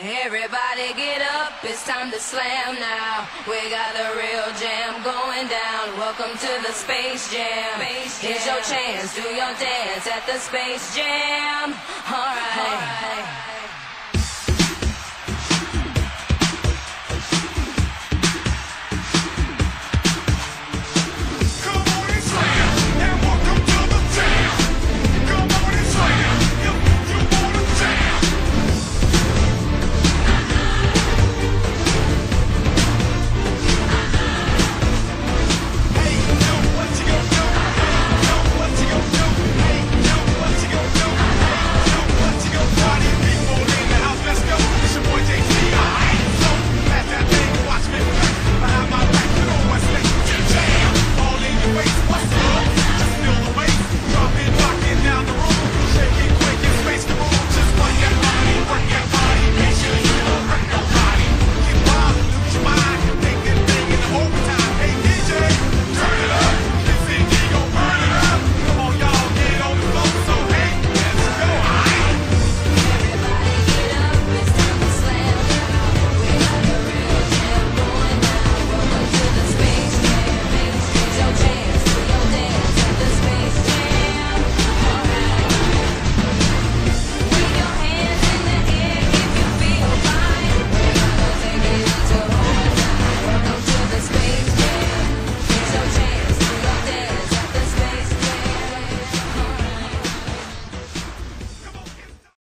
Everybody get up, it's time to slam now. We got a real jam going down. Welcome to the Space Jam. Here's your chance, do your dance at the Space Jam. Alright.